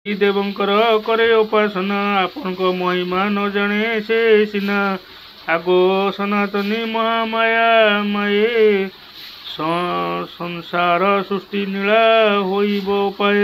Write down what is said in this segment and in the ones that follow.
ଦେବଙ୍କର କରେ ଉପାସନା ଆପଣଙ୍କ ମହିମା ନ ଜାଣେ ସେ ସିନା ଆଗୋ ସନାତନୀ ମହାମାୟା ମାଏ ସଂସାର ସୃଷ୍ଟି ନୀଳା ହୋଇବ ପାଏ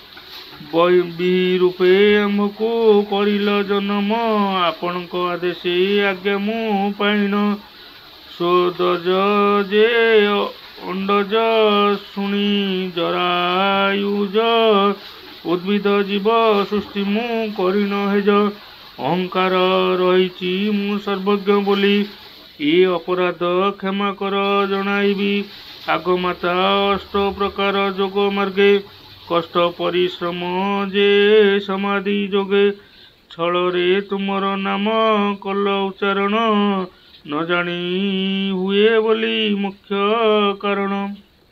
ବିରୂପେ ଆମ୍ଭକୁ କରିଲ ଜନମ ଆପଣଙ୍କ ଆଦେଶ ଆଜ୍ଞା ମୁଁ ପାଇନ ସ୍ୱଦଜ ଯେ ଅଣ୍ଡଜ ଶୁଣି ଜରାୟୁଜ ଉଦ୍ଭିଦ ଜୀବ ସୃଷ୍ଟି ମୁଁ କରିନ ହେଜ ଅହଙ୍କାର ରହିଛି ମୁଁ ସର୍ବଜ୍ଞ ବୋଲି ଏ ଅପରାଧ କ୍ଷମା କର ଜଣାଇବି ଆଗମାତା ଅଷ୍ଟ ପ୍ରକାର ଯୋଗ ମାର୍ଗେ କଷ୍ଟ ପରିଶ୍ରମ ଯେ ସମାଧି ଯୋଗେ ଛଳରେ ତୁମର ନାମ କଲ ଉଚ୍ଚାରଣ ନ ଜାଣି ହୁଏ ବୋଲି ମୁଖ୍ୟ କାରଣ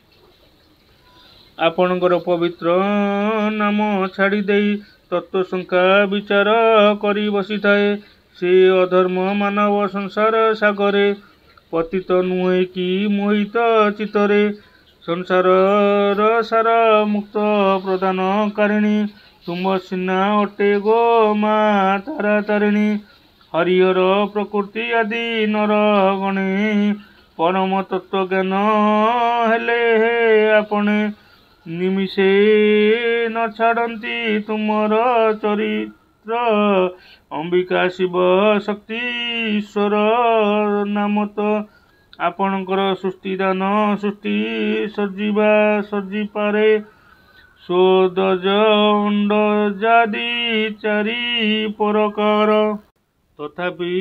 ଆପଣଙ୍କର ପବିତ୍ର ନାମ ଛାଡ଼ି ଦେଇ ତତ୍ତ୍ୱଶଙ୍କା ବିଚାର କରି ବସିଥାଏ ସେ ଅଧର୍ମ ମାନବ ସଂସାର ସାଗରେ ପତିତ ନୁହେଁ କି ମୋହିତ ଚିତ୍ତରେ ସଂସାରର ସାର ମୁକ୍ତ ପ୍ରଦାନକାରିଣୀ ତୁମ ସିନା ଅଟେ ଗୋ ମା ତାରା ତାରିଣୀ ହରିହର ପ୍ରକୃତି ଆଦି ନର ଗଣେ ପରମ ତତ୍ତ୍ୱ ଜ୍ଞାନ ହେଲେ ହେ ଆପଣେ ନିମିଷେ ନ ଛାଡ଼ନ୍ତି ତୁମର ଚରିତ୍ର ଅମ୍ବିକା ଶିବ ଶକ୍ତି ଈଶ୍ୱର ନାମ ତ ଆପଣଙ୍କର ସୃଷ୍ଟିଦାନ ସୃଷ୍ଟି ସର୍ଜିପାରେ ସ୍ୱଦଜ ଅଣ୍ଡଜାଦି ଚାରି ପ୍ରକାର ତଥାପି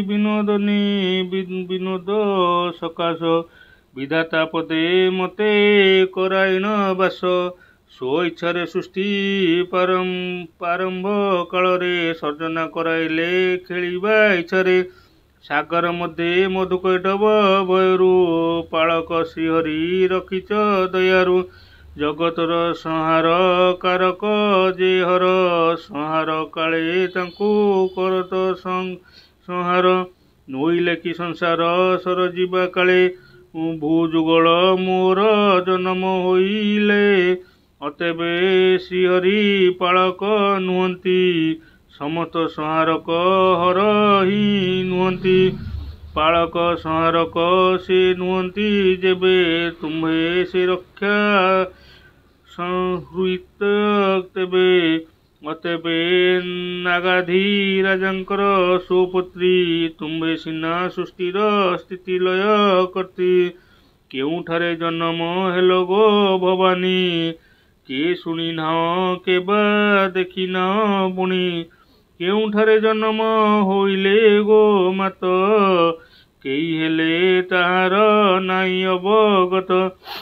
ବିନୋଦ ସକାଶ ବିଧାତା ପଦେ ମତେ କରାଇନ ବାସ ସ୍ୱ ଇଚ୍ଛାରେ ସୃଷ୍ଟି ପ୍ରାରମ୍ଭ କାଳରେ ସର୍ଜନା କରାଇଲେ ଖେଳିବା ଇଚ୍ଛାରେ ସାଗର ମଧ୍ୟରେ ମଧୁକୈଟବ ଭୟରୁ ପାଳକ ଶ୍ରୀହରି ରଖିଛ ଦୟାରୁ ଜଗତର ସଂହାର କାରକ ଯେ ହର ସଂହାର କାଳେ ତାଙ୍କୁ କରତ ସଂହାର ନୋଇଲେ କି ସଂସାର ସରଯିବା କାଳେ ଭୂଯୁଗଳ ମୋର ଜନ୍ମ ହୋଇଲେ ଅତେବେ ଶ୍ରୀହରି ପାଳକ ନୁହନ୍ତି ସମସ୍ତ ସଂହାରକ ହର ହିଁ ନୁହନ୍ତି ପାଳକ ସଂହାରକ ସେ ନୁହନ୍ତି ଯେବେ ତୁମ୍ଭେ ସେ ରକ୍ଷା ସଂହୃତ ତେବେ ଅତେବେ ନାଗାଧି ରାଜାଙ୍କର ସୁପୁତ୍ରୀ ତୁମ୍ଭେ ସିନା ସୃଷ୍ଟିର ସ୍ଥିତି ଲୟ କର୍ତ୍ତି କେଉଁଠାରେ ଜନ୍ମ ହେଲ ଗୋ ଭବାନୀ କିଏ ଶୁଣିନାହ କେବା ଦେଖିନାହ ପୁଣି କେଉଁଠାରେ ଜନ୍ମ ହୋଇଲେ ଗୋ ମାତ କେହି ହେଲେ ତାହାର ନାଇଁ ଅବଗତ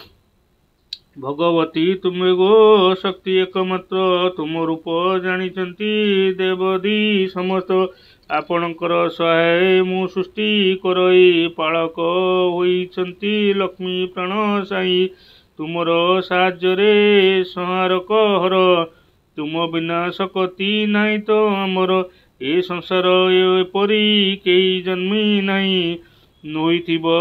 ଭଗବତୀ ତୁମେ ଗୋ ଶକ୍ତି ଏକମାତ୍ର ତୁମ ରୂପ ଜାଣିଛନ୍ତି ଦେବଦୀ ସମସ୍ତ ଆପଣଙ୍କର ସହାୟ ମୁଁ ସୃଷ୍ଟି କରଇ ପାଳକ ହୋଇଛନ୍ତି ଲକ୍ଷ୍ମୀ ପ୍ରାଣ ସାଇ ତୁମର ସାହାଯ୍ୟରେ ସଂହାରକ ହର ତୁମ ବିନା ଶକ୍ତି ନାହିଁ ତ ଆମର ଏ ସଂସାର ଏପରି କେହି ଜନ୍ମି ନାହିଁ ନୋଇଥିବ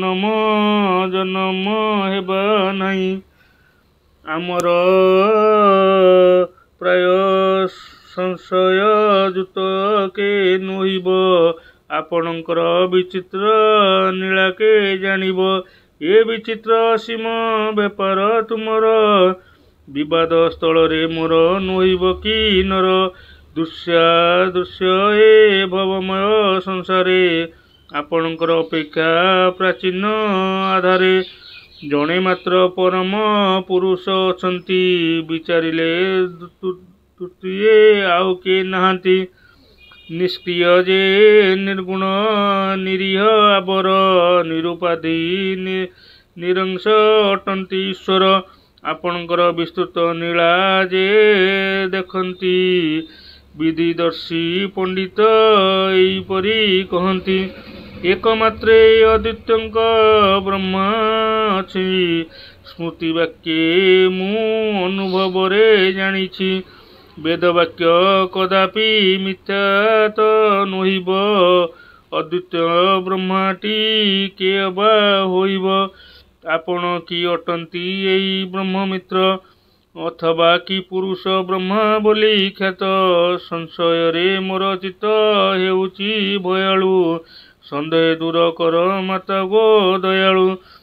ଜନମ ହେବା ନାହିଁ ଆମର ପ୍ରାୟ ସଂଶୟ ଯୁତ କେ ନୋହିବ ଆପଣଙ୍କର ବିଚିତ୍ର ନୀଳା କେ ଜାଣିବ ଏ ବିଚିତ୍ର ସୀମ ବେପାର ତୁମର ବିବାଦ ସ୍ଥଳରେ ମୋର ନୋହିବ କି ନର ଦୃଶ୍ୟ ଏ ଭବମୟ ସଂସାରେ ଆପଣଙ୍କର ଅପେକ୍ଷା ପ୍ରାଚୀନ ଆଧାରେ ଜଣେ ମାତ୍ର ପରମ ପୁରୁଷ ଅଛନ୍ତି ବିଚାରିଲେ ତୃତୀୟ ଆଉ କିଏ ନାହାନ୍ତି ନିଷ୍କ୍ରିୟ ଯେ ନିର୍ଗୁଣ ନିରୀହ ଆବର ନିରୁପାଧି ନିରଂଶ ଅଟନ୍ତି ଈଶ୍ୱର ଆପଣଙ୍କର ବିସ୍ତୃତ ନୀଳା ଯେ ଦେଖନ୍ତି ବିଧିଦର୍ଶୀ ପଣ୍ଡିତ ଏଇପରି କହନ୍ତି ଏକମାତ୍ରେ ଅଦ୍ୱୈତଙ୍କ ବ୍ରହ୍ମ ଅଛି ସ୍ମୃତି ବାକ୍ୟେ ମୁଁ ଅନୁଭବରେ ଜାଣିଛି ବେଦବାକ୍ୟ କଦାପି ମିଥ୍ୟା ତ ନୋହିବ ଅଦ୍ୱୈତ ବ୍ରହ୍ମାଟି କିଏ ବା ହୋଇବ ଆପଣ କି ଅଟନ୍ତି ଏଇ ବ୍ରହ୍ମମିତ୍ର ଅଥବା କି ପୁରୁଷ ବ୍ରହ୍ମା ବୋଲି ଖ୍ୟାତ। ସଂଶୟରେ ମୋର ଚିତ୍ତ ହେଉଛି ଭୟାଳୁ, ସନ୍ଦେହ ଦୂର କର ମାତା ଗୋ ଦୟାଳୁ।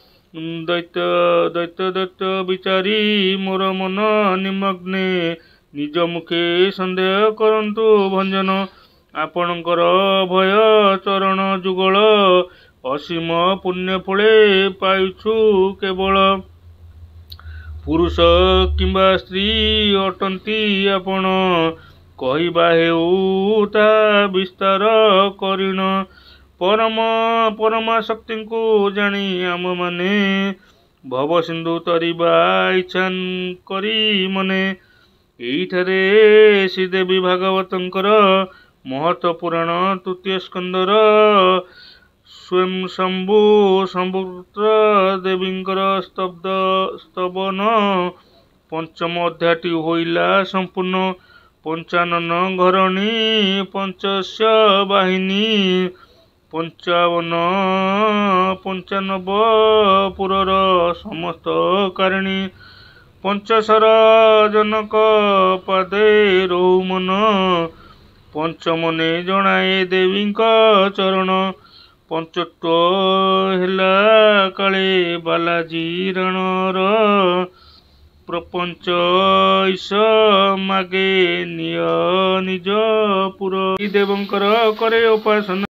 ଦୈତ୍ୟ ବିଚାରି ମୋର ମନ ନିମଗ୍ନେ, ନିଜ ମୁଖେ ସନ୍ଦେହ କରନ୍ତୁ ଭଞ୍ଜନ। ଆପଣଙ୍କର ଭୟ ଚରଣ ଯୁଗଳ, ଅସୀମ ପୁଣ୍ୟ ଫଳେ ପାଇଛୁ କେବଳ। ପୁରୁଷ କିମ୍ବା ସ୍ତ୍ରୀ ଅଟନ୍ତି ଆପଣ, କହିବା ହେଉ ତାହା ବିସ୍ତାର କରିଣ। ପରମାଶକ୍ତିଙ୍କୁ ଜାଣି ଆମମାନେ, ଭବସିନ୍ଧୁ ତରିବା ଇଚ୍ଛା କରି ମନେ। ଏଇଠାରେ ଶ୍ରୀଦେବୀ ଭାଗବତଙ୍କର ମହତ ପୁରାଣ ତୃତୀୟ ସ୍କନ୍ଧର ସ୍ୱୟଂଶମ୍ଭୁ ସମ୍ଭୂତ ଦେବୀଙ୍କର ସ୍ତବନ ପଞ୍ଚମ ଅଧ୍ୟାୟଟି ହୋଇଲା ସମ୍ପୂର୍ଣ୍ଣ। ପଞ୍ଚାନନ ଘରଣୀ ପଞ୍ଚସ୍ୟ ବାହିନୀ, 55 ପୁରର ସମସ୍ତ କାରିଣୀ। ପଞ୍ଚଶର ଜନକ ପାଦେ ରହୁ ମନ, ପଞ୍ଚମନେ ଜଣାଏ ଦେବୀଙ୍କ ଚରଣ। ପଞ୍ଚତ୍ୱ ହେଲା କାଳେ ବାଲାଜୀ ରାଣର, ପ୍ରପଞ୍ଚ ଈଶ ମାଗେ ନିଜ ପୁର। ଦେବଙ୍କର କରେ ଉପାସନା।